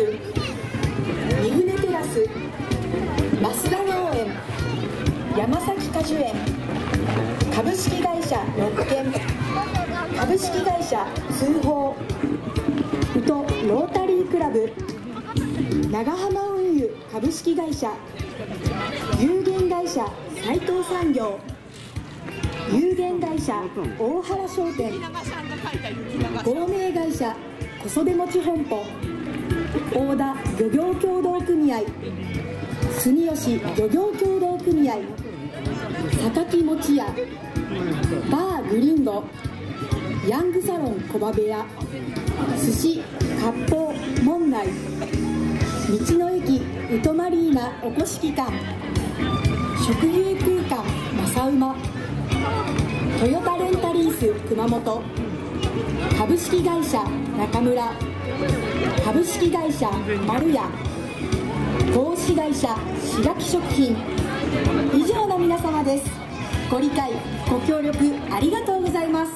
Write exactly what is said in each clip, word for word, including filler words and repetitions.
三船テラス、増田農園、山崎果樹園、株式会社六軒、株式会社通報、宇都ロータリークラブ、長浜運輸株式会社、有限会社斉藤産業、有限会社大原商店、合名会社小袖餅本舗、大田漁業協同組合、住吉漁業協同組合、榊餅屋、バーグリンゴ、ヤングサロン小葉部屋、寿司割烹門内、道の駅ウトマリーナおこしき館、食遊空間正馬、トヨタレンタリース熊本、株式会社中村、株式会社丸屋、投資会社志垣食品、以上の皆様です。ご理解ご協力ありがとうございます。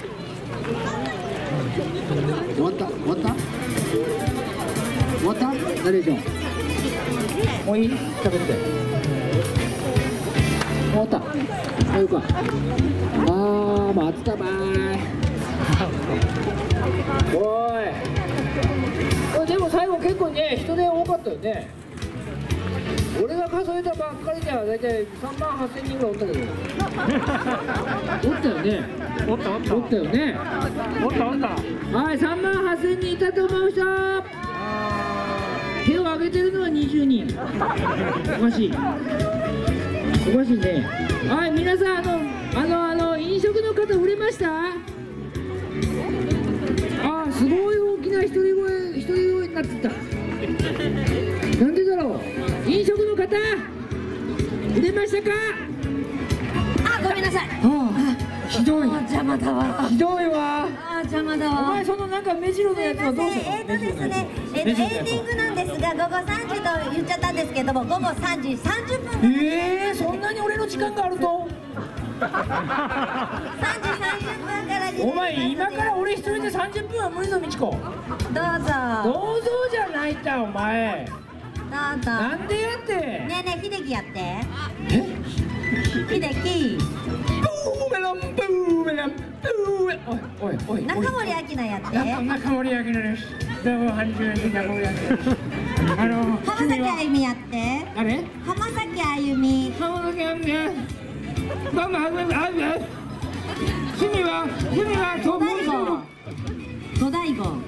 終わった終わった終わったナレーションもういい喋って終わったあよかあー待つかばーいおいでも最後結構ね人手多かったよね。俺が数えたばっかりでは大体さんまんはっせんにんぐらいおったけどおったよねおったおったおったよねおったおったはいさんまんはっせんにんいたと思う人手を挙げてるのはにじゅうにんおかしいおかしいね。はい皆さんあのあのあの飲食の方売れました？あーすごい大きな一人声一人声になってたなんでだろう。飲食の方売れましたか？ あ、ごめんなさい。 ああひどい邪魔だわ。 ひどいわ。 あ、邪魔だわ。 お前そのなんか目白のやつはどうしたの？ えっとですね、えっとエンディングなんですがごごさんじと言っちゃったんですけども、ごごさんじさんじゅっぷん。 ええー、そんなに俺の時間があると？ さんじさんじゅっぷんからです。 お前今から俺一人でさんじゅっぷんは無理のみちこ。 どうぞ。 どうぞじゃないたお前。 どうぞ。 なんでやって。 ねえねえ、秀樹やって。 え？ 秀樹。 ブーメランブーメランブーメラン。おいおいおい。 中森明菜やって。 中森明菜です。どうもはじめまして中森明菜です。あの浜崎あゆみやって。 誰？ 浜崎あゆみ。 浜崎あゆみです。どうもはじめましてです。趣味は趣味はともい土大悟。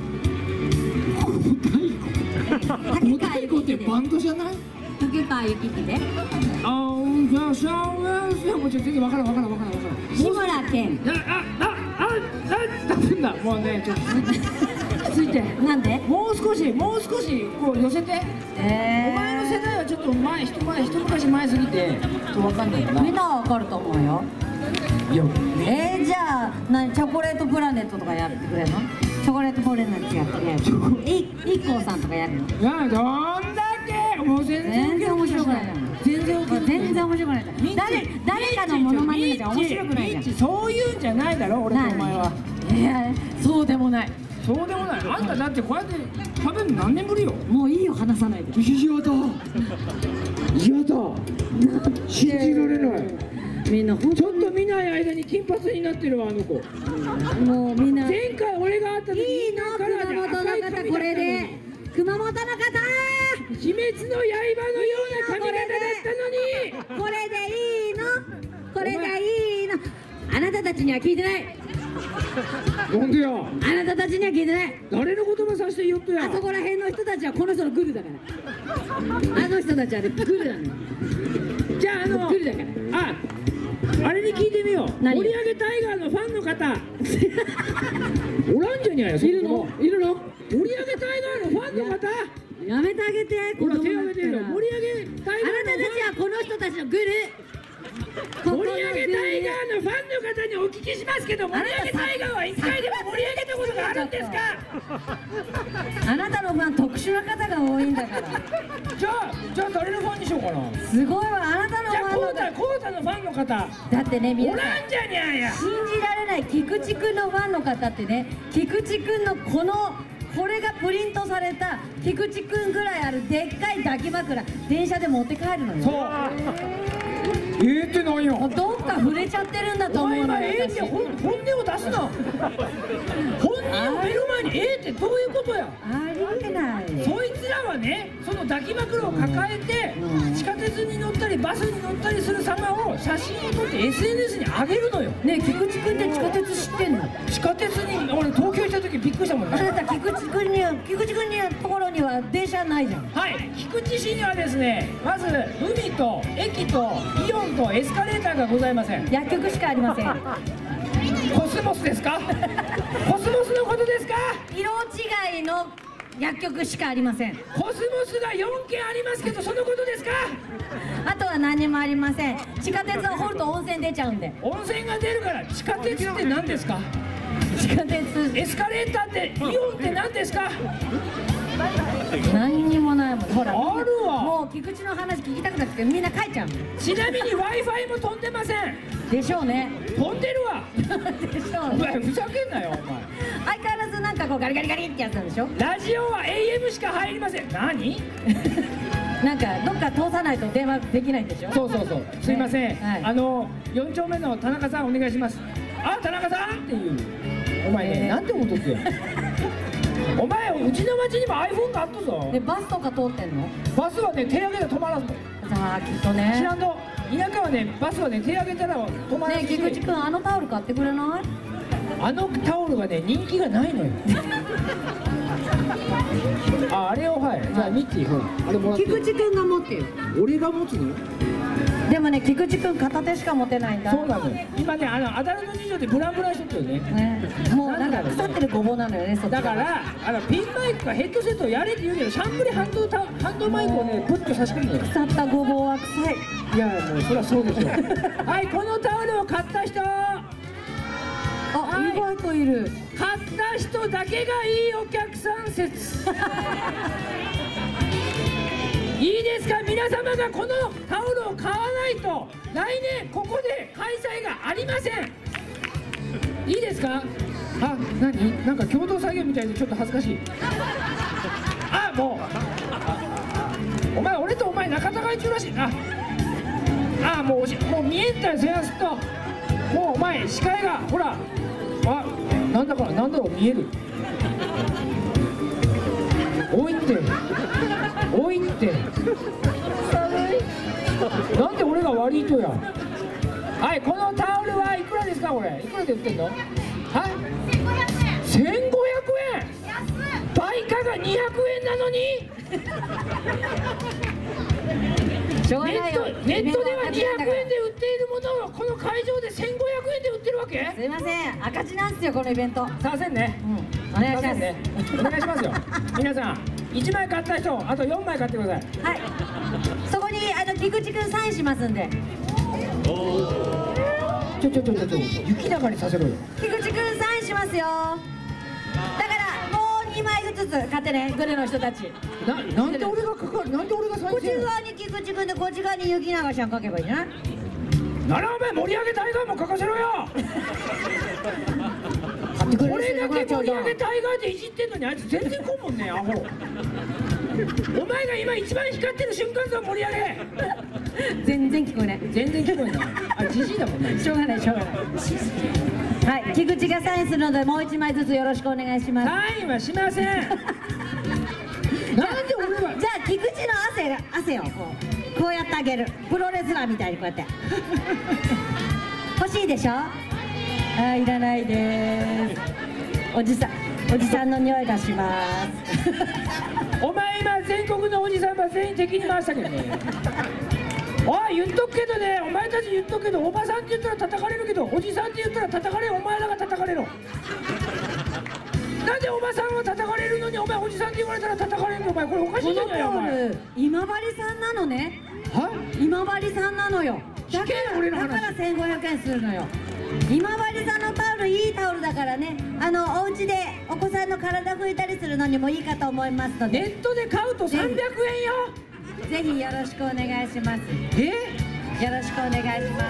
五大悟ってバンドじゃない？ 竹川幸秀で。 あーじゃあシャワーいやもうちょっと全然わからんわからんわからんわからん。 志村けん。 あああああダメだもうねちょっとついて。 なんで？ もう少しもう少しこう寄せて。 えー、 お前の世代はちょっと前一前一昔前すぎてちょっとわかんないかな。 みんなはわかると思うよ。 いやえー、じゃあ何チョコレートプラネットとかやってくれるの？チョコレートプラネットやってくれる。いいっこうさんとかやるの？ いやどんだけもう全然全然面白くないじゃん。 全然全然面白くないじゃん。誰誰かのモノマネじゃ面白くないじゃん。 そういうんじゃないだろ俺とお前は。 いやそうでもない。 そうでもない。あんただってこうやって食べるの何年ぶりよ。 もういいよ話さないで。 嫌だ嫌だ信じられない。 みんなちょっと見ない間に金髪になってるわあの子。 もうみんな前回俺が会った時いいの熊本の方これで熊本の方鬼滅の刃のような髪型だったのにこれでいいのこれでいいのあなたたちには聞いてない。 なんでよあなたたちには聞いてない。 誰の言葉させて言っとや。 あそこら辺の人たちはこの人のグルだからあの人たちはねグルなのよ。 じゃああのグルだからああれに聞いてみよう。 何盛り上げタイガーのファンの方おらんじゃにゃや。 いるのいるの盛り上げタイガーのファンの方やめてあげて。 ほら手を挙げてるよ。盛り上げタイガーのあなたたちはこの人たちのグル。 盛り上げタイガーのファンの方にお聞きしますけど、盛り上げタイガーはいっかいでも盛り上げたことがあるんですか？ あなたのファン特殊な方が多いんだから。 じゃあじゃあ誰のファンにしようかな。 すごいわあなたのじゃあコファンのウタコウタのファンの方だってね皆おさんらんじゃにゃや。 信じられない菊池くんのファンの方ってね菊池くんのこのこれがプリントされた菊池くんぐらいあるでっかい抱き枕電車で持って帰るのよ。 そうええってなんよ。 どっか触れちゃってるんだとお思うの前今ええってよ。 本音を出すな。本人を見る前にええってどういうことや。 ありえない。 そいつらはね、その抱き枕を抱えて、うん、地下鉄に乗ったりバスに乗ったりする様を写真を撮って エスエヌエス に上げるのよ。 ねえ、菊池くんって地下鉄知ってんの？ 地下鉄に俺東京行った時びっくりしたもんね。 あなた菊池くんには菊池くんにはところには電車ないじゃん。 はい、菊池市にはですね、まず海と駅とイオンとエスカレーターがございません。 薬局しかありません。 コスモスですか？コスモスのことですか？ 色違いの薬局しかありません。 コスモスがよんけんありますけど、そのことですか？ あとは何もありません。地下鉄を掘ると温泉出ちゃうんで。 温泉が出るから。地下鉄って何ですか？ 地下鉄。 エスカレーターってイオンって何ですか？ 何にもないもん。ほら、 あるわ。 もう菊池の話聞きたくなくてみんな帰っちゃう。 ちなみに Wi-Fi も飛んでません。 でしょうね。 飛んでるわ。 でしょうね。 お前ふざけんなよお前。 相変わらずなんかこうガリガリガリってやつなんでしょ。 ラジオは エーエム しか入りません。何？ なんかどっか通さないと電話できないんでしょ。 そうそうそう。すいません。 ねはい、 あのよん丁目の田中さんお願いします。あ、田中さんっていう。お前ね、なんて思っとってよ。お前うちの町にも iPhone があったぞ。 でバスとか通ってんの？ バスはね手上げて止まらんの。 さあきっとね。 知らんと。田舎はねバスはね手上げたら止まらんし。 ねえ菊池くんあのタオル買ってくれない？ あのタオルがね人気がないのよ。あ、あれをはい。じゃあミッキーほらあれもらって。 菊池くんが持ってよ。 俺が持つの？ でもね菊池くん片手しか持てないんだ。 そうなのよ。今ねあのアダルト事情でブランブランしとったよね。 ね、もうなんか腐ってるごぼうなのよね。そっちだからあのピンマイクかヘッドセットをやれって言うけど、シャンプリハンドタハンドマイクをねプッと差し込むのよ。 腐ったごぼうは臭い。 いやもうそりゃそうでしょ。はい、このタオルを買った人。 あ、はい、意外といる。 買った人だけがいいお客さん説。いいですか、皆様がこのタオルを買わないと来年ここで開催がありません。いいですか？あ、何？なんか共同作業みたいでちょっと恥ずかしい。あ、もうお前俺とお前仲違い中らしい。ああ、もうおしもう見えんだよ、せやすと。もうお前視界がほら、あ、なんだかなんだろう見える。おいっておいってなんで俺が悪いとや。はい、このタオルはいくらですか？これいくらで売ってんの？はい、せんごひゃくえん。倍価がにひゃくえんなのに。 しょうがないよ。 ネットではにひゃくえんで売っているものをこの会場でせんごひゃくえんで売ってるわけ？ すいません、赤字なんですよこのイベント。 すいませんね、 うん、お願いしますね、お願いしますよ。皆さんいちまい買った人あとよんまい買ってください。 はい、そこにあの菊池くんサインしますんで。 ちょちょちょちょちょ雪高にさせろよ。 菊池くんサインしますよ。だからもうにまいずつ買ってね、グレの人たち。 な、なんで俺がかかる、なんで俺がサインこっちするの？ 側に菊池くんでこっち側に雪永ちゃん書けばいいんじゃない？ ならお前盛り上げタイガーも書かせろよ。これだけ盛り上げタイガーでいじってんのにあいつ全然こんもんね、アホ。お前が今一番光ってる瞬間さ盛り上げ。 全然聞こえない。 全然聞こえない。あ、ジジイだもんね。 しょうがないしょうがない。はい、菊池がサインするのでもう一枚ずつよろしくお願いします。 サインはしません。なんで俺は。 じゃあ菊池の汗が汗をこうこうやってあげる。プロレスラーみたいにこうやって。欲しいでしょ？あ、いらないです。おじさん、おじさんの匂いがします。 お前今全国のおじさんは全員敵に回したけどね。おい、言っとくけどね、お前たち言っとくけど、おばさんって言ったら叩かれるけど、おじさんって言ったら叩かれる、お前らが叩かれろ。なんでおばさんは叩かれるのにお前おじさんって言われたら叩かれるの？お前これおかしいじゃないよお前。 今治さんなのね。 は？ 今治さんなのよ。だか俺の話らだからせんごひゃくえんするのよ。今治さんのタオルいいタオルだからね、あのお家でお子さんの体拭いたりするのにもいいかと思いますので。 ネットで買うとさんびゃくえんよ。 ぜひよろしくお願いします。 え？ よろしくお願いします。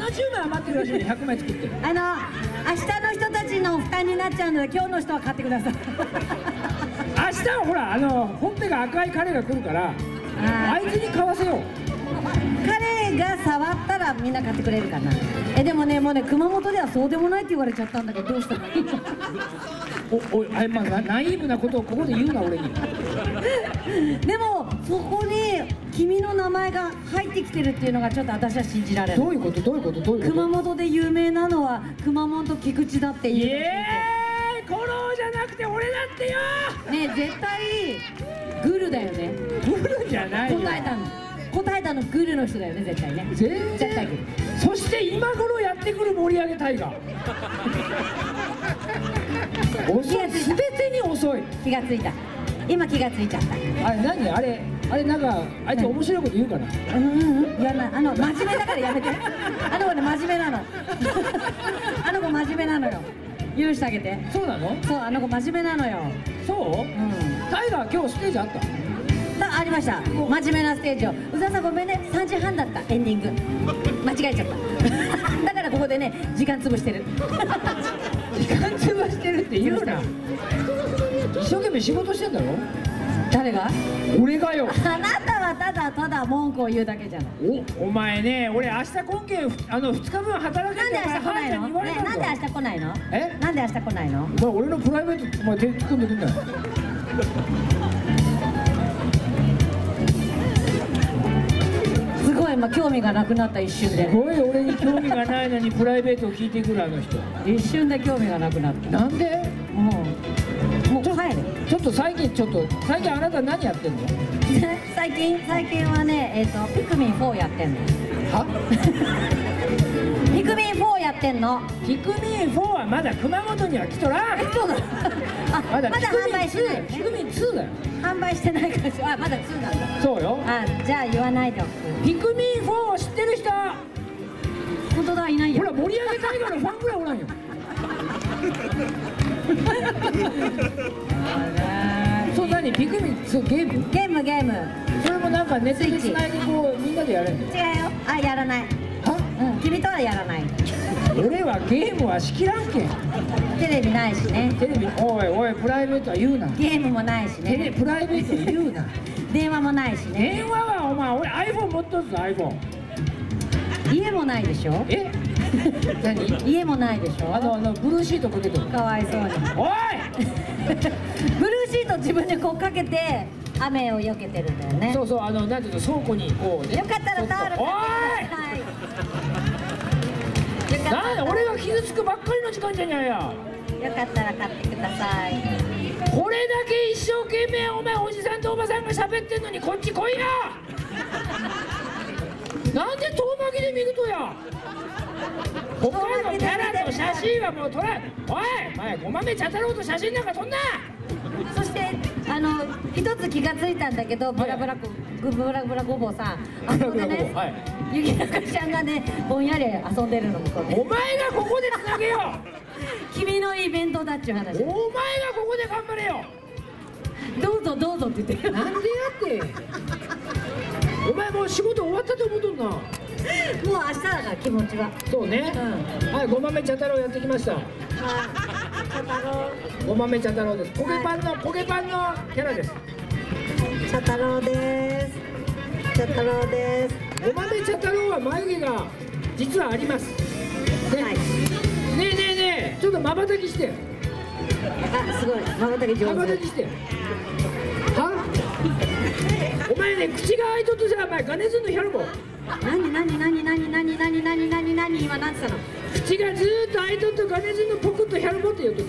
いやもう本当にあとねななじゅうまい余ってるらしいんでひゃくまい作ってる。 あの明日の人たち日の負担になっちゃうので今日の人は買ってください。 明日はほらあのほっぺが赤い彼が来るからあいつに買わせよう。 彼が触ったらみんな買ってくれるかな。えでもねもうね熊本ではそうでもないって言われちゃったんだけどどうしたらいいの。 おおいあいまあナイーブなことをここで言うな俺に。 でもそこに君の名前が入ってきてるっていうのがちょっと私は信じられない。 どういうことどういうことどういうこと。 熊本で有名なのは熊本菊池だっていう。 イエーイコロじゃなくて俺だってよ。 ねえ絶対グルだよね。 グルじゃないよ。 答えたの答えたのグルの人だよね絶対ね。 全然絶対グル。 そして今頃やってくる盛り上げタイガー。遅い、全てに遅い。 気がついた。今気がついちゃった。 あれ何あれあれなんかあいつ面白いこと言うかな。 うんうんうん言わない。あの真面目だからやめて。あの子ね真面目なの。あの子真面目なのよ。許してあげて。 そうなの。 そうあの子真面目なのよ。 そう、うん、タイガー今日ステージあった。 ありました。真面目なステージを。宇沢さんごめんねさんじはんだったエンディング間違えちゃっただからここでね時間潰してる時間潰してるって言うな。一生懸命仕事してんだろ。 誰が。 俺がよ。 あなたはただただ文句を言うだけじゃない。 おお前ね俺明日今県あのふつかぶん働けってなんで明日来ないの、ね、なんで明日来ないの。 えなんで明日来ないの。 お前俺のプライベートお前手突っ込んでくんだよ。 すごい今興味がなくなった一瞬で。 すごい俺に興味がないのにプライベートを聞いてくるあの人。 一瞬で興味がなくなった。 なんで。 もうもう帰る。 ちょっと最近ちょっと最近あなた何やってんの。 最近最近はねえっとピクミンフォーやってんの。 はピクミンフォーやってんの。 ピクミンフォーはまだ熊本には来とらん。 そうだ。あまだ販売してない。 ピクミンツーだよ。 販売してないから。あまだツーなんだ。 そうよ。 あじゃあ言わないでおく。 ピクミンフォーを知ってる人。 本当だいないよ。 ほら盛り上げタイガーのファンぐらいおらんよ。そう何ピクミンそうゲーム。 ゲームゲーム。 それもなんかネットでつないでこうみんなでやるんだよ。 違うよ。あやらない。 は？ うん君とはやらない。 俺はゲームはしきらんけん。 テレビないしね。 テレビおいおいプライベートは言うな。 ゲームもないしテレね。 プライベート言うな。 電話もないしね。 電話はお前俺 iPhone 持っとるぞ iPhone。 家もないでしょ。 え？何？ 家もないでしょ。 あのあのブルーシートかけてる。 かわいそうに。 おい！ ブルーシート自分でこうかけて雨を避けてるんだよね。 そうそうあのなんていうの倉庫にこうね。 よかったらタオルかけてください。 なんで俺が傷つくばっかりの時間じゃないや。 よかったら買ってください。 これだけ一生懸命お前おじさんとおばさんが喋ってんのにこっち来いや。なんで遠巻きで見るとや。他のキャラと写真はもう撮らん。おい前ごまめ茶太郎と写真なんか撮んな。 そしてあの一つ気がついたんだけどブラブラブブラブラごぼうさんあそこでねゆきなかちゃんがねぼんやり遊んでるの向こうで。 お前がここでつなげよ君のイベントだっちゅう話。 お前がここで頑張れよ。 どうぞどうぞって言ってる。 なんでやってお前もう仕事終わったと思うとんな。もう明日だから気持ちは。 そうね、うん、はいごまめ茶太郎やってきました。 はい茶太郎ごまめ茶太郎です。焦げパンの焦げパンのキャラです。 茶太郎です。茶太郎です。 ごまめ茶太郎は眉毛が実はあります、ねはい、ねえねえねえちょっとまばたきして。 あすごいまばたき上手。 まばたきしてはお前ね口が開いとってさお前ガネズンのヒャルボ。 何何何何何何何何何今何つったの。 口がずーっと開いとってガネズンのポクッとヒャルボって言っとった。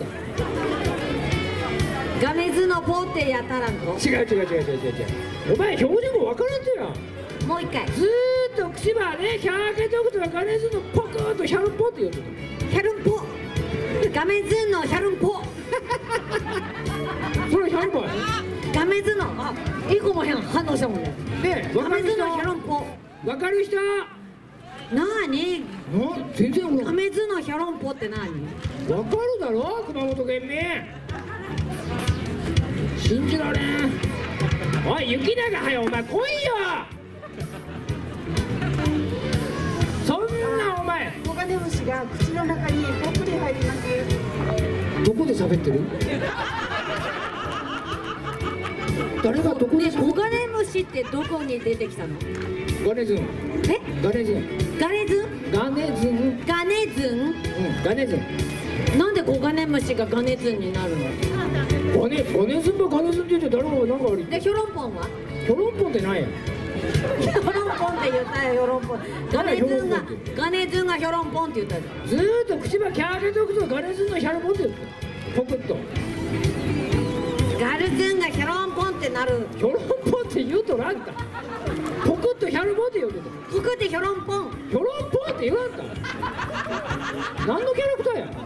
ガネズのポってやったらんと。 違う違う違う違う違う違う。お前表情もわからんとや。 もう一回。 ずーっと口ばねひゃーけとくとガネズンのポクッとヒャルボって言っとった。 ヒャルンポガメズンのヒャルンポそれヒャルボや。 ガメズのあいい子も反応したもんね。 ねガメズのヒャルンポわかる人。 なに全然ガメズのヒャルンポって何。 わかるだろ熊本県民。信じられん。おい雪永はよお前来いよ。そんなお前コガネムシが口の中にぽっくり入ります。 どこで喋ってる？誰がどこでね、コガネムシってどこに出てきたの？ ガネズン。 え？ ガネズン。 ガネズン？ ガネズン。 ガネズン？ うん、ガネズン。 なんでコガネムシがガネズンになるの？ ガネ、ガネズンがガネズンって言って誰もなんかあり。 で、ヒョロンポンは？ ヒョロンポンってないやん。 ヒョロンポンって言ったよ、ヒョロンポン。ガネズンが、ガネズンがヒョロンポンって言ったじゃん。 ずーっと口ばキャー開けとくとガネズンのヒャロポンって言ってポクッと。 ガルズンがヒョロンポンってなる。 ヒョロンポンって言うとらんか。ポクッとヒャロポンって言うてた。 ポクってヒョロンポン。 ヒョロンポンって言わんか。何のキャラクターや。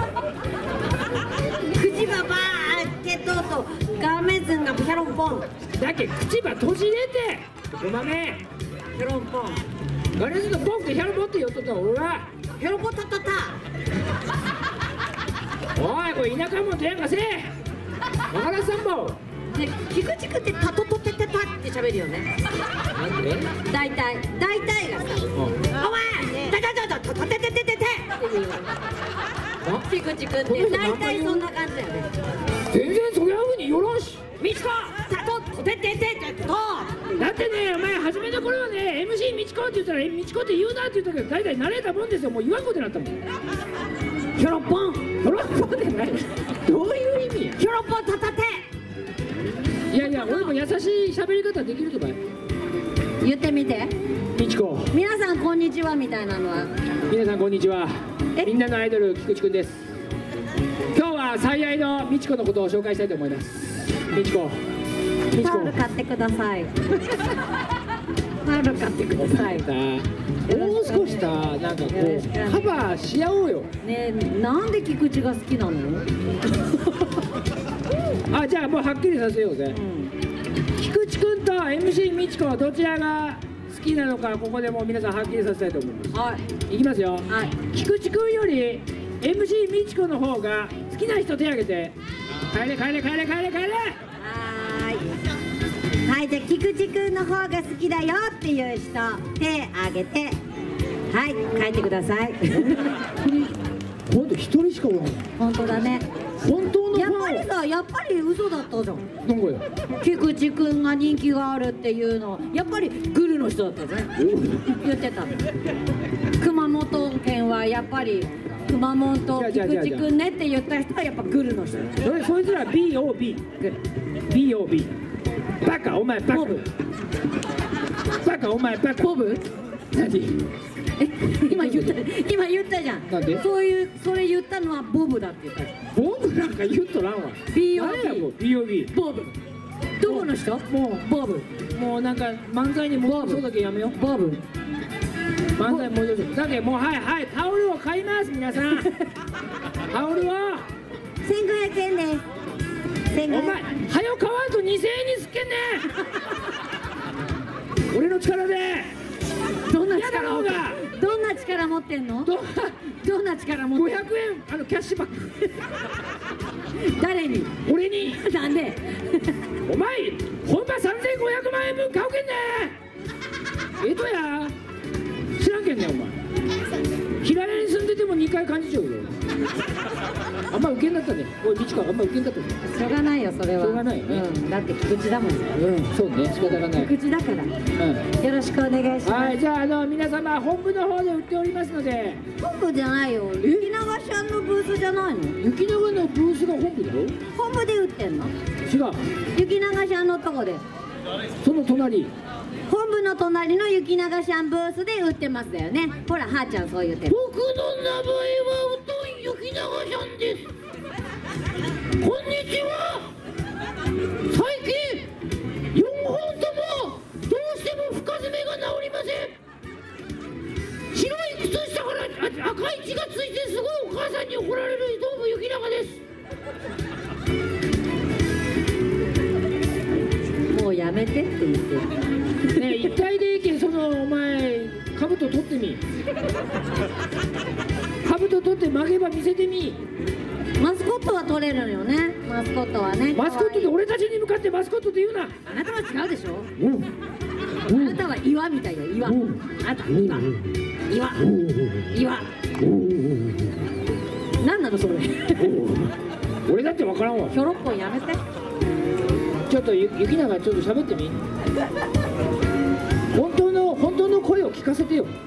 口ばばー開けとうとガメズンがヒョロンポン。 だけ口ば閉じれてごまめ。 ヒョロンポン。 ガネズンのポンってヒャロポンって言っとったら俺はヒョロポタタタ。 おいこれ田舎もんとやんかせえ。わからさんぼ。 で、菊池ってタトトテテタって喋るよね。 なんで？ 大体、大体がさ、お前、タタタタタテテテテテって言うよ。菊池君って大体そんな感じだよね。 全然そりゃふうによろんし。 みちこ、タトトテテテテト。 だってね、お前初めの頃はね、エムシー みちこって言ったら、みちこって言うなって言ったけど、大体慣れたもんですよ。もう言わんことになったもん。 ヒョロポン。 ヒョロポンって何？どういう意味や？ ヒョロポタタテ。 いやいや、俺も優しい喋り方できるとかよ。 言ってみて。 みちこ。 皆さんこんにちはみたいなのは。 皆さんこんにちは。みんなのアイドル菊池くんです。今日は最愛のみちこのことを紹介したいと思います。みちこ。みちこ。 タオル買ってください。タオル買ってください。 もう少しさ、なんかこうカバーし合おうよ。 ねえ、なんで菊池が好きなの？ あ、じゃあもうはっきりさせようぜ。 うん、 菊池くんと エムシー みちこどちらが好きなのか、ここでもう皆さんはっきりさせたいと思います。 はい。 いきますよ。 はい。 菊池くんより エムシー みちこの方が好きな人手挙げて。帰れ帰れ帰れ帰れ帰れ。 はーい。はい、じゃあ菊池くんの方が好きだよっていう人手挙げて、はい、帰ってください。 ほんと一人しかおらん。 本当だね。 本当のやっファンぱりさ、やっぱり嘘だったじゃん。 なんかよ。 菊池くんが人気があるっていうの、やっぱりグルの人だったじゃん。言ってた。熊本県はやっぱり熊本菊池くんねって言った人はやっぱグルの人。 それそいつら ビーオービー。ビーオービー。バカお前バカ。バカお前バカ。 ボブ？ 何？ え、今言った今言ったじゃん。 なんで？ そういうそれ言ったのはボブだって言ったじゃん。 ボブなんか言うとらんわ。 ビーオービー。 ビーオービー。 ボブ。どこの人？ もうボブ。 もうなんか漫才に戻そうだけやめよう。 ボブ。 漫才戻そう。だけもうはいはいタオルを買います皆さん。タオルを。 千五百円です。千五お前早よ買わんとにせんえんにすっけんね。俺の力で。 どんな力持ってどんな力持ってんの？ どどんな力持ってんの？ ごひゃくえんあのキャッシュバック。 誰に？ 俺に。 なんで？ お前ほんまさんぜんごひゃくまんえんぶん買うけんね。ええとや知らんけんねお前。平屋に住んでてもにかい幹事長よ。あんま受けんだったね。おいみちこあんま受けんだったね。 しょうがないよそれは。 しょうがないよね。 うん、だって菊池だもん。 うんそうね仕方がない。 菊池だから。 うん。 よろしくお願いします。 はいじゃああの皆様本部の方で売っておりますので。 本部じゃないよ。雪永ちゃんのブースじゃないの？ 雪永のブースが本部だろ。 本部で売ってんの？ 違う。 雪永ちゃんのとこで。 その隣。 本部の隣の雪永ちゃんブースで売ってますだよね。ほらはーちゃんそう言ってる。 僕の名前はうどん雪永ちゃんです。こんにちは。最近よんほんともどうしても深爪が治りません。白い靴下から赤い血がついてすごいお母さんに怒られるどうも雪永です。 もうやめてって言ってる。 ねえ一回でいいけんそのお前兜取ってみ。兜取って曲げば見せてみ。 マスコットは取れるのよね。マスコットはね。 マスコットで俺たちに向かってマスコットって言うな。 あなたは違うでしょ。 うん。 あなたは岩みたいな岩。あなた岩。岩。岩。何なのそれ。 俺だって分からんわ。 ひょろっこいやめて。 ちょっとゆ雪永ちょっと喋ってみ。本当の本当の声を聞かせてよ。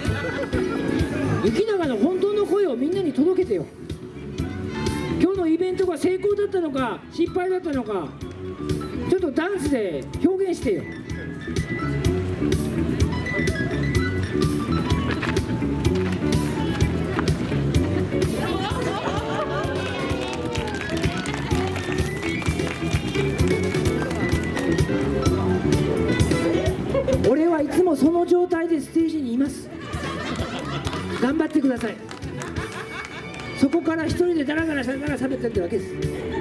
雪永の本当の声をみんなに届けてよ。今日のイベントが成功だったのか失敗だったのか、ちょっとダンスで表現してよ。俺はいつもその状態でステージにいます。頑張ってください。そこから一人でダラダラしながら喋ってるわけです。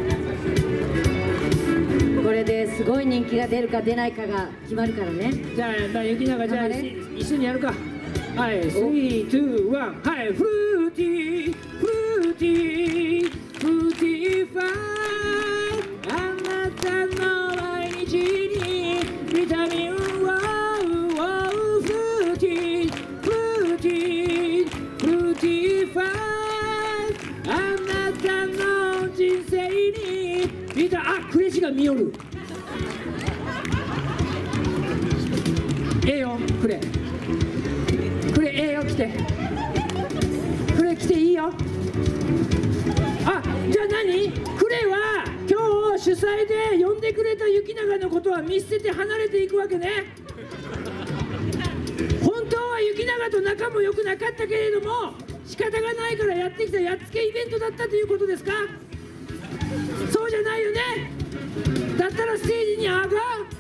これですごい人気が出るか出ないかが決まるからね。 じゃあ、まあ、雪永じゃあ一緒にやるか。はい、スリー、ツー、ワン、はい、フルーティー、フルーティー、フルーティーファイ、あなたの毎日にビタミンをフルーティー、フルーティー、フルーティーファイ、あなたの人生にビタ、あ、クレジが見よる。ええよ、くれ。くれ、ええよ、来て。くれ、来ていいよ。あ、じゃあ何？くれは今日主催で呼んでくれた雪永のことは見捨てて離れていくわけね。本当は雪永と仲も良くなかったけれども、仕方がないからやってきたやっつけイベントだったということですか？そうじゃないよね。だったらステージに上が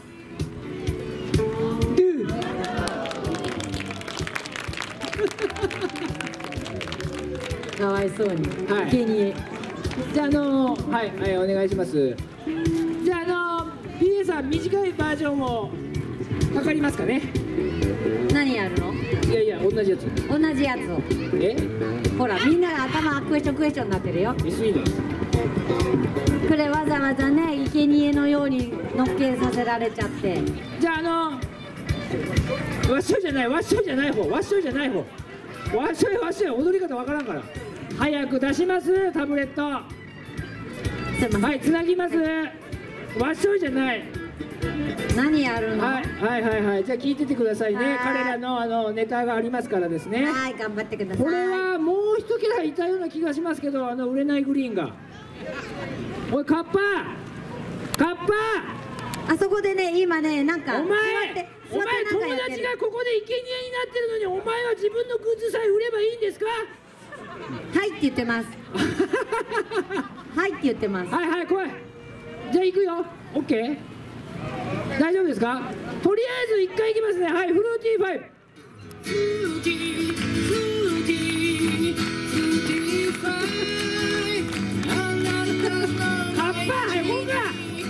かわいそうに。 はい。 生贄。 じゃあ、あのー、はい、はい、お願いします。じゃあ、あのー、ピーエー さん、短いバージョンをかかりますかね。 何やるの？ いやいや、同じやつ。 同じやつを。 え？ ほら、みんなが頭クエスチョンクエスチョンになってるよ。 ミスイーこれわざわざね、生贄のように乗っけさせられちゃって。 じゃあ、あのー、わっしょいじゃない、わっしょいじゃない方、わっしょいじゃない方。わっしょいわっしょい、踊り方わからんから。早く出します、タブレット。はい、つなぎます。わっしょいじゃない。 何やるの？ はい、はいはいはい、じゃあ聞いててくださいね。 はい彼らのあのネタがありますからですね。 はい、頑張ってください。 これはもう一キャラいたような気がしますけど、あの売れないグリーンが。おい、カッパカッパ、 あそこでね、今ね、なんかお前座ってお前座ってなんかや友ってる。 達がここで生贄になってるのに、お前は自分のグッズさえ売ればいいんですか？ はいって言ってます。はいって言ってます。 はいはい、来い。じゃあ行くよ。オッケー、大丈夫ですか？とりあえず一回行きますね。はい、フルーティーファイブ。フルーティーフルーティーフルーティーファイブ、カッパ、はい、ほんが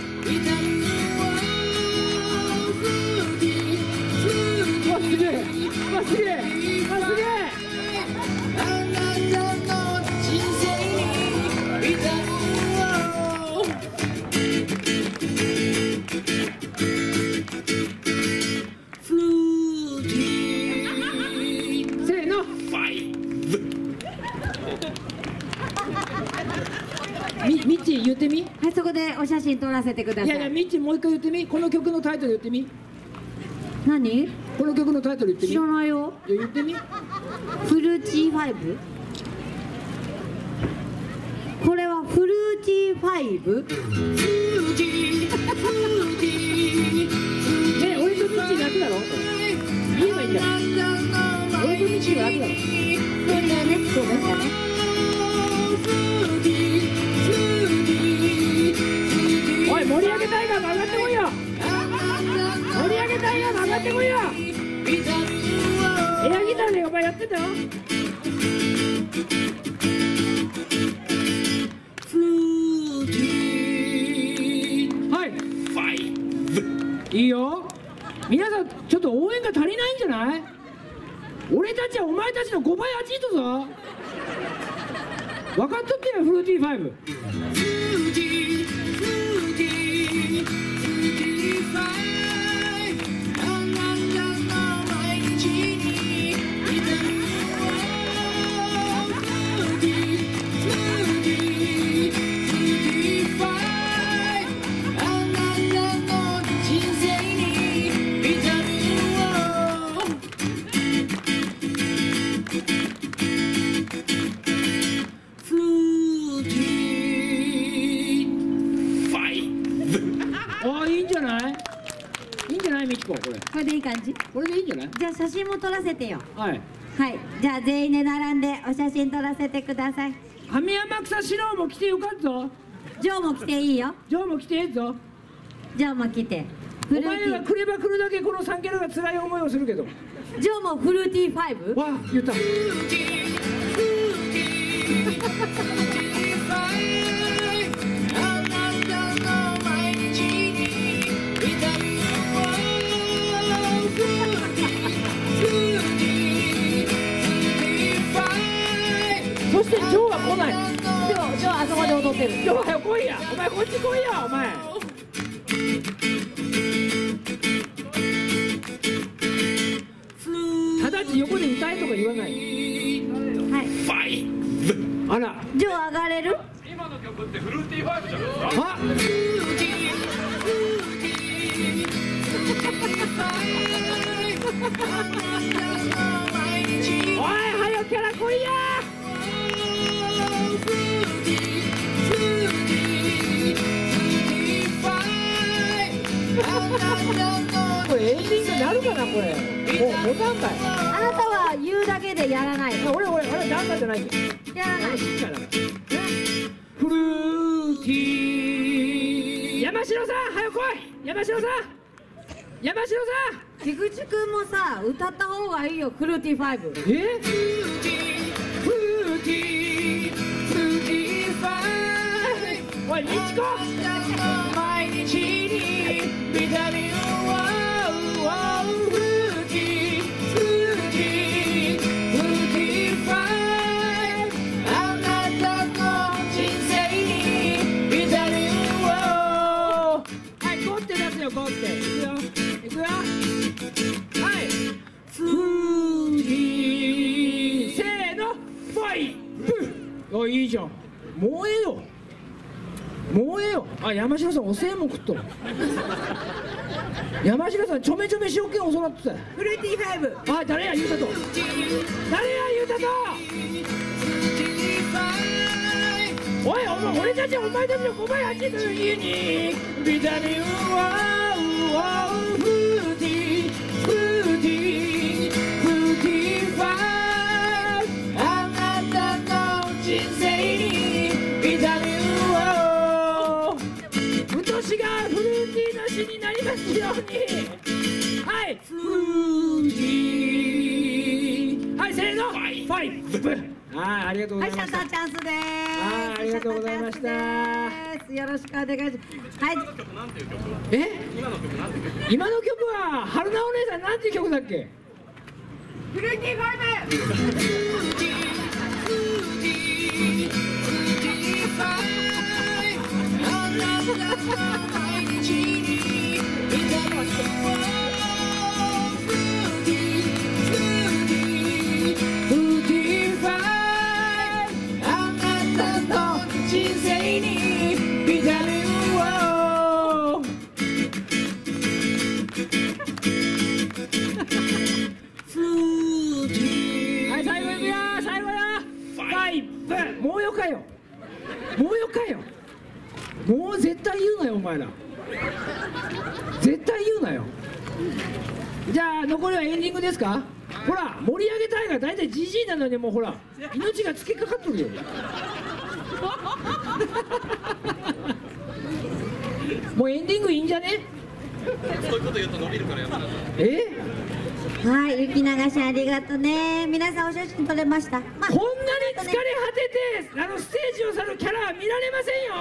わ、すげえ、わ、すげえ、わ、すげえ。せーの、み、みっち言ってみ。 はい、そこでお写真撮らせてください。 いやいや、みっちもう一回言ってみ。この曲のタイトル言ってみ。 何？ この曲のタイトル言ってみ。 知らないよ。 いや、言ってみ。 フルーチーファイブ？これはフルーチーファイブ？ ね、俺とミッチー楽だろ。言えばいいんだよ。俺とミッチーは楽だろ。 そうだね、そうだね。 おい、盛り上げたいが曲がってこいよ。盛り上げたいが曲がってこいよ。エアギターでお前やってんだよ。はい、いいよ。皆さんちょっと応援が足りないんじゃない？俺たちはお前たちのごばいあっちいとぞ。分かっとってよ、フルーティーファイブ。盛ああ、いいんじゃない。いいんじゃない、みちこ、これ。 これでいい感じ。 これでいいんじゃない。 じゃあ写真も撮らせてよ。 はい。 はい、じゃあ全員で並んでお写真撮らせてください。 神山草四郎も来てよかっぞ。 ジョーも来ていいよ。 ジョーも来てええぞ。 ジョーも来て。 お前が来れば来るだけこのさんキャラが辛い思いをするけど。 ジョーもフルーティーファイブ。 わあ、言った。そしてジョーは来ない。 ジョー、ジョーあそこで踊ってる。 ジョーはよ来いや。お前こっち来いや、お前。直ち横で歌えとか言わない。 はい。 あら。 ジョー上がれる？ 今の曲ってフルーティーファイブじゃないですか。 あ。おい、はよキャラ来いや。これエンディングになるかな、これ。もうボタンかい。 あなたは言うだけでやらない。 俺俺俺ダンサーじゃないんだよ。 やらない。 フルーティー。山城さん、はよ来い。山城さん。山城さん。 菊池くんもさ、歌った方がいいよ、フルーティーファイブ。 え？フルーティー、フルーティーファイブ。おい、みちこ。毎日にビタミンをフルーティー、フルーティー、フルーティーファイブ。あなたの人生にビタミンを。はい、ゴって出すよ、ゴって。いくよ、いくよ。はい。フーディー、せーの、ファイブ。あ、いいじゃん。もうええよ。もうええよ。あ、山城さんおせえも食っとる。山城さんちょめちょめ塩気を教わってたよ。 フルーティーファイブ。 あ、誰や言うたと。誰や言うたと。おい、お前、俺たち、お前たちの小林の家にビタミンはフルーティー、フルーティー、フルーティーファイブ。あなたの人生にビタミンを。うとしがフルーティーなしになりますように。はい、フルーティー。はい、せーの、ファイブ。はい、ありがとうごはい、 ざいました。 シャッターチャンスでーす。 はい、ありがとうございました。 よろしくお願いします。はい。 え？今の曲は春菜お姉さん、なんていう曲だっけ？ フルーティーファイブ。 はい、最後いくよ、最後よ。ファイブ。もうよかよ。もうよかよ。もう絶対言うなよ、お前ら。絶対言うなよ。じゃあ残りはエンディングですか。ほら、盛り上げたいが大体ジジイなのに、もうほら命がつけかかっとるよ。もうエンディングいいんじゃね。 そういうこと言うと伸びるからやめなさい。 え？ はい、雪流しありがとね。皆さんお写真撮れました。まあ、 こんなに疲れ果ててあのステージを去るキャラは見られ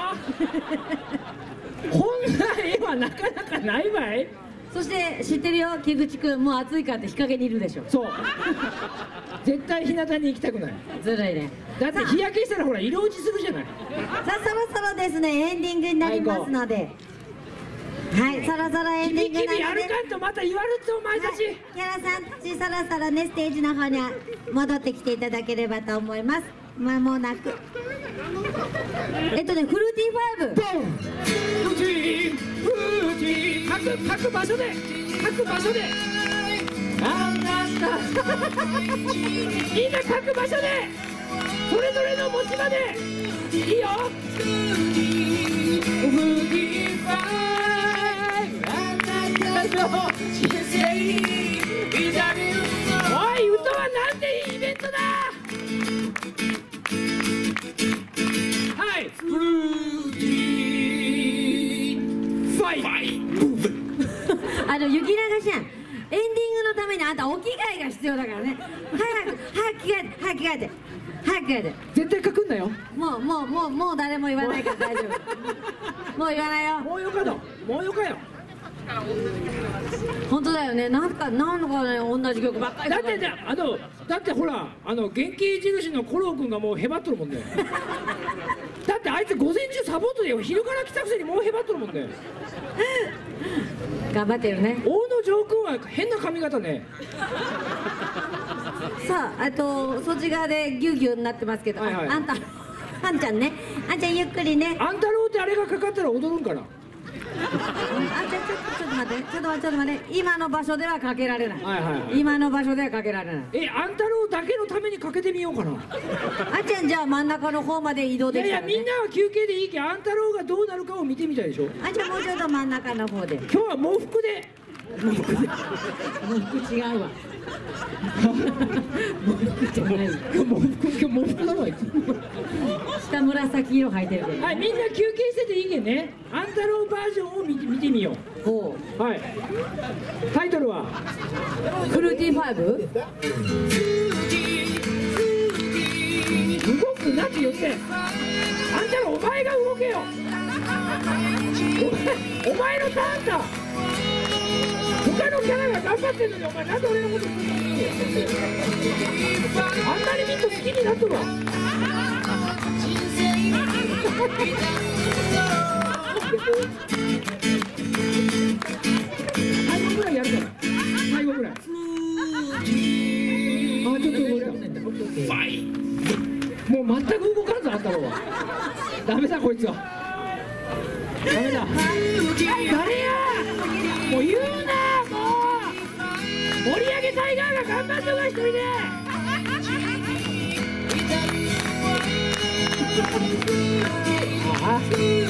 ませんよ。こんな絵はなかなかないわい。 そして知ってるよ、木口くん、もう暑いからって日陰にいるでしょ。 そう。絶対日向に行きたくない。 ずるいね。 だって日焼けしたらほら色落ちするじゃない。 さあ、そろそろですね、エンディングになりますので。はい、そろそろエンディングなので。 君君やるかんとまた言われるとお前たち。 はい、キャラさんたちそろそろね、ステージの方に戻ってきていただければと思います。間もなく。えっとね、フルーティーファイブ。 ボン。フルーティー、フルーティー。各各場所で、各場所で。あなた。みんな各場所で。それぞれの持ち場で。いいよ。フルーティーファイブ。 人生に痛みを。おい、歌はなんていいイベントだ。はい、フルーティーファイファイあの雪流しやん、エンディングのためにあんたお着替えが必要だからね。早く早く着替えて、早く着替えて、早く着替えて。 絶対書くんだよ。 もうもうもうもう誰も言わないから大丈夫。もう言わないよ。 もうよかよ、もうよかよ。 本当だよね。なんかなんかね、同じ曲ばっかり。 だってね、あのだってほら、あの元気印のコロ君がもうへばっとるもんね。だってあいつ午前中サボートで昼から来たくせにもうへばっとるもんね。 頑張ってるね。 大野城君は変な髪型ね。 さあ、あとそっち側でギュウギュウになってますけど、 はいはい、 あんたあんちゃんね、あんちゃんゆっくりね。 あんたろうってあれがかかったら踊るんかな。 あんちゃんちょっとちょっと待って、ちょっと待って、ちょっと待って、今の場所ではかけられない。 はいはいはい、 今の場所ではかけられない。 え、あんたろうだけのためにかけてみようかな。 あんちゃんじゃあ真ん中の方まで移動できたら、ね、 いやいや、みんなは休憩でいいけど、あんたろうがどうなるかを見てみたいでしょ。 あんちゃんもうちょっと真ん中の方で。 今日は喪服で。 喪服で。喪服違うわ。喪服じゃない。 今日喪服、今日喪服だわ。 下紫色履いてるけど。 はい、みんな休憩してていいけんね。あんたろうバージョンを見て見てみよう。 ほう。 はい。タイトルはフルーティーファイブ。 動くなって言って。あんたらお前が動けよ。お前のターンだ。他のキャラが頑張ってるのにお前なんで俺のこと好きになってんの。あんなにみんな好きになっとるわ。最後ぐらいやるから。最後ぐらい。あ、ちょっと動いた。もう全く動かんぞあんたろうは。ダメだこいつは。ダメだ。誰や。もう言うな。もう盛り上げタイガーが頑張ってるわ一人で。ああ、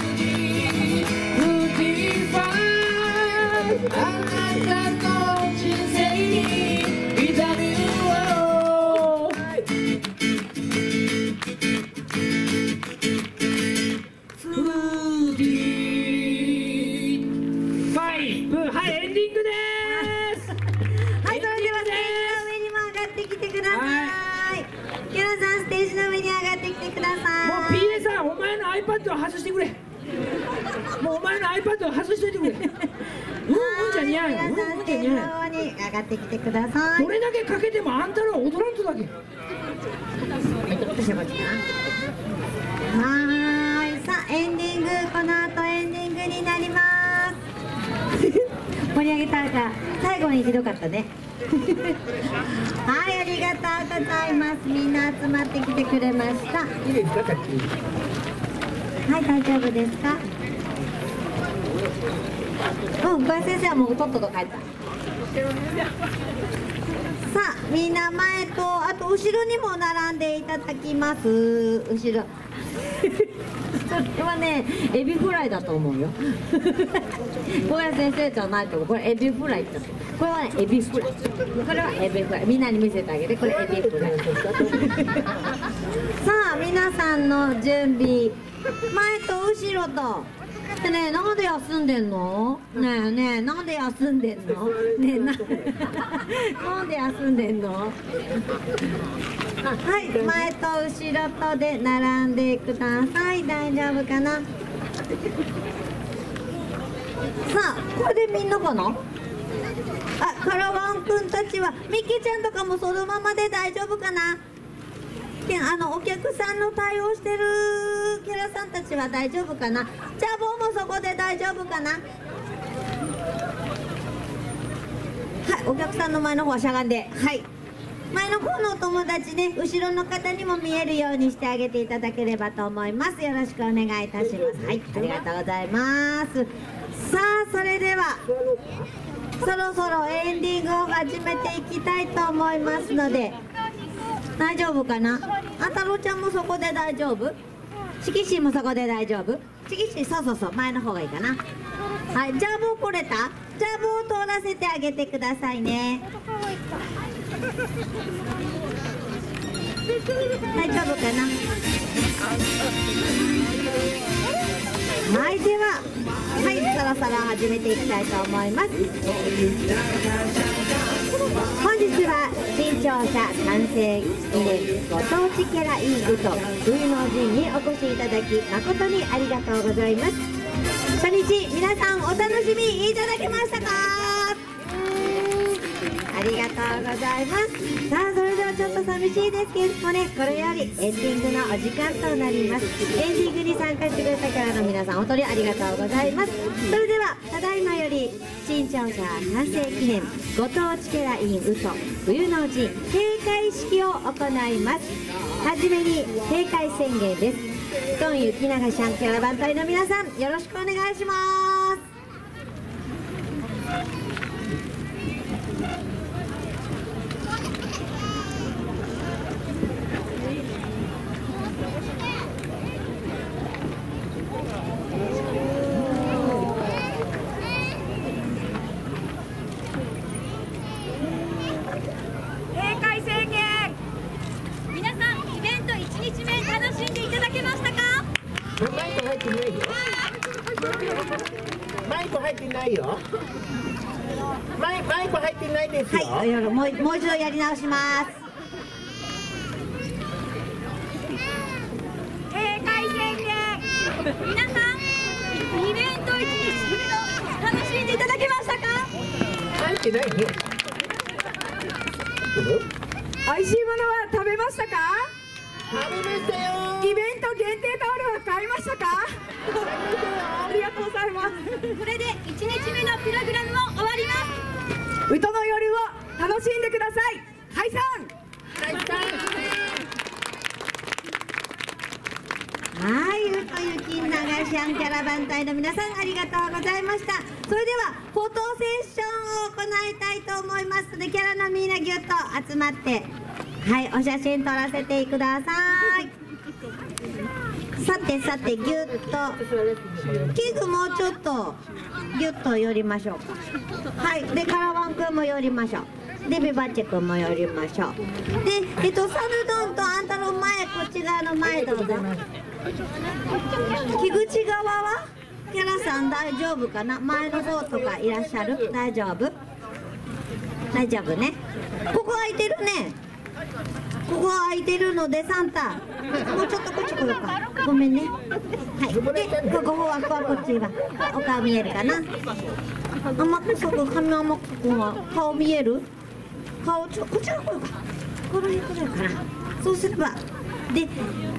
あなたの人生に痛みを。フーディーファイブ。はい、エンディングです。 はい、それではステージの上にも上がってきてください。キャラさん、ステージの上に上がってきてください。 もう ピーエー さん、お前の iPad を外してくれ。もうお前の iPad を外しといてくれ。うん、うんじゃ似合うよ。うん、うんじゃ似合うよ。 上に上がってきてください。 どれだけかけてもあんたらは踊らんとだけ。 はーい、さあエンディング、この後エンディングになります。盛り上げたか、最後にひどかったね。はい、ありがとうございます。みんな集まってきてくれました。 いいですか、さっき。 はい、大丈夫ですか。うん、小林先生はもうとっとと帰った。さあ、みんな前とあと後ろにも並んでいただきます。後ろそれはね、エビフライだと思うよ。小林先生じゃないと思う。これエビフライってこれはね、エビフライ。これはエビフライ。みんなに見せてあげて。これエビフライ。さあ、皆さんの準備、前と後ろと。ねえ、なんで休んでんの？ねえねえ、なんで休んでんの？ねえ、ななんで休んでんの？はい、前と後ろとで並んでください。大丈夫かな？さあ、これでみんなかな？あ、カラワンくんたちは、ミッキーちゃんとかもそのままで大丈夫かな？あのお客さんの対応してるキャラさんたちは大丈夫かな。じゃあボンもそこで大丈夫かな。はい、お客さんの前の方はしゃがんで、はい、前の方のお友達ね、後ろの方にも見えるようにしてあげていただければと思います。よろしくお願いいたします。はい、ありがとうございます。さあ、それではそろそろエンディングを始めていきたいと思いますので、大丈夫かな。あたろうちゃんもそこで大丈夫？しきしんもそこで大丈夫？ ちぎし、そうそうそう、前の方がいいかな。はい、ジャブを取れた。ジャブを通らせてあげてくださいね。大丈夫かな。はい、では、はい、そろそろ始めていきたいと思います。本日は新庁舎完成記念ご当地キャライングと冬の陣にお越しいただき誠にありがとうございます。初日皆さんお楽しみいただけましたか？ありがとうございます。さあ、それではちょっと寂しいですけれどもね、これよりエンディングのお時間となります。エンディングに参加してくれたキャラの皆さん、本当にありがとうございます。それではただいまより新庁舎完成記念ご当地キャラインウト冬の陣閉会式を行います。はじめに閉会宣言です。トンユキナガシャンキャラバン隊の皆さん、よろしくお願いします。 マイク入ってないよ。マイク入ってないよ。マイマイク入ってないですよ。 はい、もうもう一度やり直します。 閉会宣言。皆さん、イベント一日を楽しんでいただけましたか？ 入ってないね。 美味しいものは食べましたか？ 食べましたよ。 イベント限定タオルは買いましたか？ありがとうございます。 これでいちにちめのプログラムも終わります。 ウトの夜を楽しんでください。解散。 はい、ウトユキナガシャンキャラバン隊の皆さん、ありがとうございました。それではフォトセッションを行いたいと思いますので、キャラのみんなぎゅっと集まってはい、お写真撮らせてください。さてさて、ぎゅっとキグもうちょっとぎゅっと寄りましょうか。はい、でカラワンくんも寄りましょう。でビバッチくんも寄りましょう。で、えっと、サルドンとあんたの前、こっち側の前どうぞ。木口側はキャラさん大丈夫かな。前の方とかいらっしゃる？大丈夫？大丈夫ね。ここ空いてるね。ここ空いてるのでサンタもうちょっとこっち来ようか。ごめんね。はい、でここはこっちはお顔見えるかな。天草くん、上天草くんは顔見える？顔ちょこっちの来ようか。この辺来ようかな。そうすればで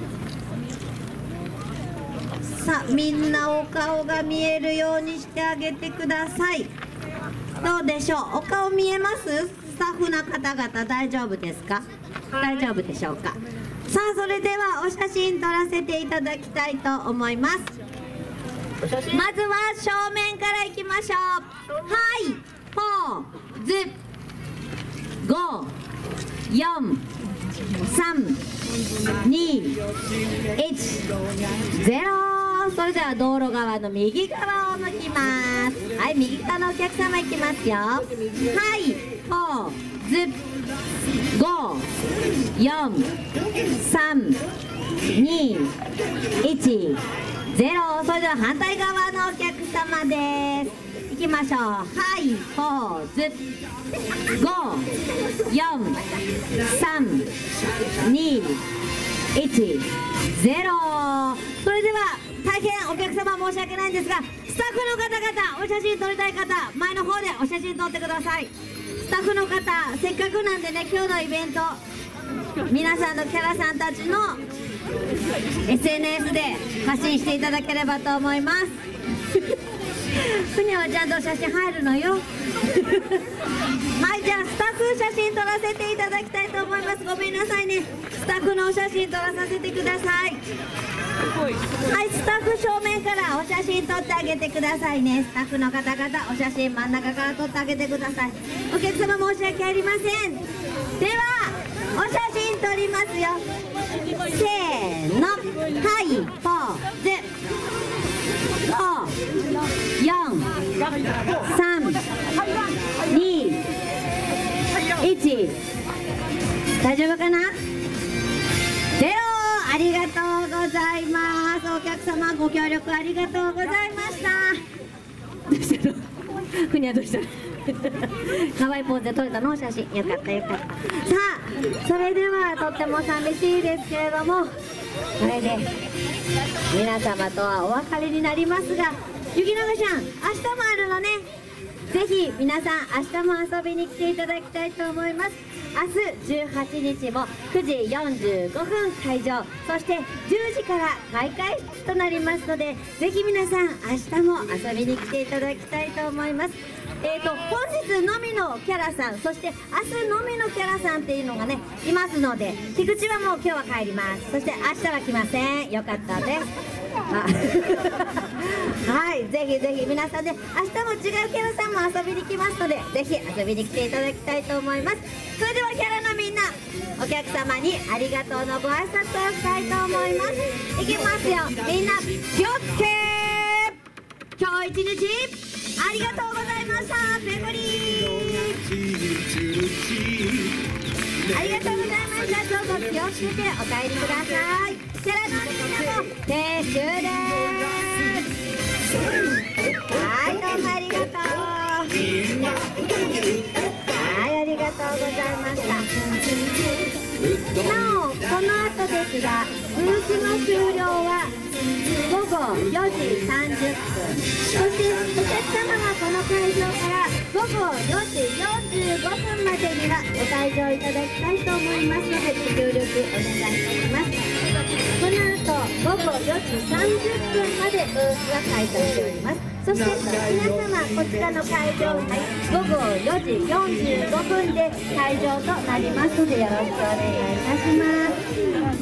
さあ、みんなお顔が見えるようにしてあげてください。どうでしょう、お顔見えます？スタッフの方々大丈夫ですか？大丈夫でしょうか。さあ、それではお写真撮らせていただきたいと思います。まずは正面からいきましょう。はい、ポーズご、よん、さん、に、いち、ゼロ。それでは道路側の右側を向きます。はい、右側のお客様いきますよ。はい、ポーズご、よん、さん、に、いち、ゼロ。それでは反対側のお客様です。いきましょう。はい、ポーズご、よん、さん、に、いち、ゼロ。それでは大変お客様申し訳ないんですが、スタッフの方々お写真撮りたい方、前の方でお写真撮ってください。スタッフの方、せっかくなんでね、今日のイベント皆さんのキャラさんたちの エスエヌエス で発信していただければと思います。ふにゃはちゃんと写真入るのよ。はい、じゃあスタッフ写真撮らせていただきたいと思います。ごめんなさいね、スタッフのお写真撮らさせてください。はい、スタッフ正面からお写真撮ってあげてくださいね。スタッフの方々、お写真真ん中から撮ってあげてください。お客様申し訳ありません。ではお写真撮りますよ。せーの、はい、ポーズよん、さん、に、いち、大丈夫かな？ゼロ。ありがとうございます。お客様ご協力ありがとうございました。どうしたの？ふにゃどうしたの？可愛いポーズで撮れたの写真。よかったよかった。さあ、それではとっても寂しいですけれども、これで皆様とはお別れになりますが、ゆきながちゃん、明日もあるのね。ぜひ皆さん明日も遊びに来ていただきたいと思います。明日じゅうはちにちもくじよんじゅうごふん開場、そしてじゅうじから開会となりますので、ぜひ皆さん明日も遊びに来ていただきたいと思います。えーと本日のみのキャラさん、そして明日のみのキャラさんっていうのがねいますので、菊池はもう今日は帰ります。そして明日は来ません。よかったです。あはい、ぜひぜひ皆さんで、ね、明日も違うキャラさんも遊びに来ますので、ぜひ遊びに来ていただきたいと思います。それではキャラのみんな、お客様にありがとうのご挨拶をしたいと思います。いきますよ、みんな気をつけ。今日一日ありがとうございました。ペコリーありがとうございました。どうぞ気をつけてお帰りください。キャラのみんなも撤収です。はい、どうもありがとう。はい、ありがとうございました。なお、この後ですが、ブースの終了はごごよじさんじゅっぷん、そしてお客様がこの会場からごごよじよんじゅうごふんまでにはご退場いただきたいと思いますので、ご協力お願いいたします。この後ごごよじさんじゅっぷんまでブースは開催しております。そして皆様こちらの会場内ごごよじよんじゅうごふんで退場となりますので、よろしくお願いいたします。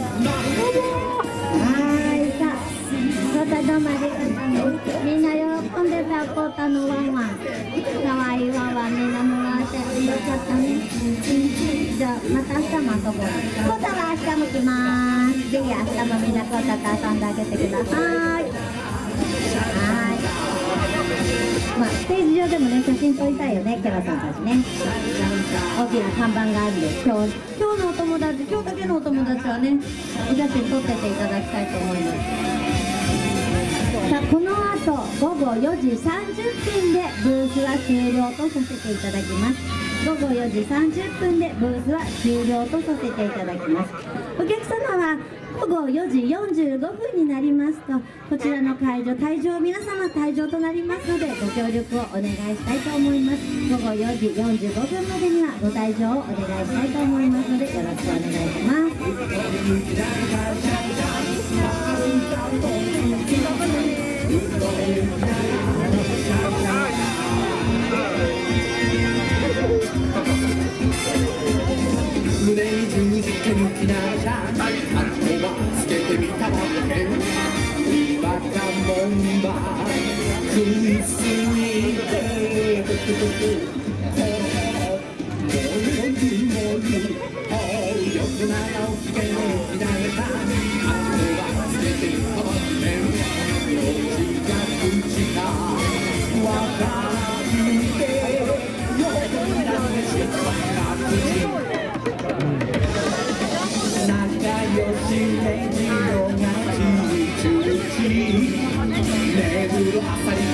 はい、さあどうもどうもありがとう。みんな喜んでたポータのワンワン、かわいいワンワンみんなもらってよかったね。じゃあまた明日も遊ぼう。ポータは明日も来ます。ぜひ明日もみんなポータと遊んであげてください。はい、まあステージ上でもね写真撮りたいよね、キャラさんたちね。大きな看板があるんで、今日今日のお友達、今日だけのお友達はねお写真撮ってていただきたいと思います。さあこの後ごごよじさんじゅっぷんでブースは終了とさせていただきます。ごごよじさんじゅっぷんでブースは終了とさせていただきます。お客様はごごよじよんじゅうごふんになりますと、こちらの会場、退場、皆様退場となりますので、ご協力をお願いしたいと思います。ごごよじよんじゅうごふんまでにはご退場をお願いしたいと思いますので、よろしくお願いします。 胸に十字架抜きながら、あとはつけてみたらね。バカモンバ食いすぎてもりもりよくならおきけの抜きながら、あとはつけてみたらね。どっちが口かわからんで、よくならしてわかる。仲良しレジオがちちち巡る朝に